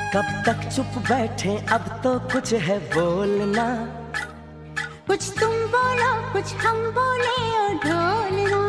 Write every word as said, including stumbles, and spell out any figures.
कब तक चुप बैठे, अब तो कुछ है बोलना। कुछ तुम बोलो कुछ हम बोले और ढोलना।